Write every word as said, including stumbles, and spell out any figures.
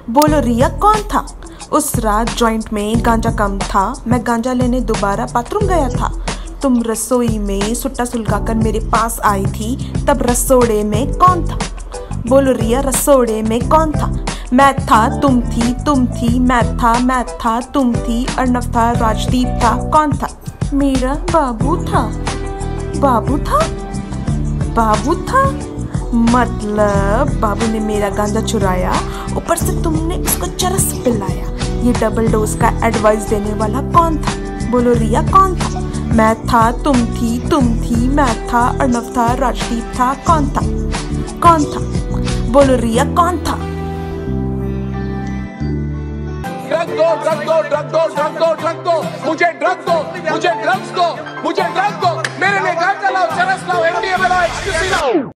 बोलो रिया कौन था? उस रात जॉइंट में गांजा कम था, मैं गांजा लेने दोबारा बाथरूम गया था। तुम रसोई में सुट्टा सुलगाकर मेरे पास आई थी, तब रसोड़े में कौन था? बोलो रिया रसोड़े में कौन था? मैं था, तुम थी, तुम थी, मैं था, मैं था, तुम थी, अर्नव था, राजदीप था, कौन था? मेरा बाबू था। बाबू था? बाबू था मतलब बाबू ने मेरा गांजा चुराया, ऊपर से तुमने उसको चरस पिलाया। ये डबल डोज का एडवाइस देने वाला कौन था? बोलो रिया कौन था? मैं था, तुम थी, तुम थी, मैं था, अर्नव था, राजदीप था, कौन था? कौन था? बोलो रिया कौन था? ड्रग दो, ड्रग दो, ड्रग दो, ड्रग दो, ड्रग दो, मुझे ड्रग दो, मुझे ड्रग्स दो, मुझे ड्रग दो, मेरे लिए गांजा लाओ, चरस लाओ, एमडीएमए लाओ, एक्सक्यूसी लाओ।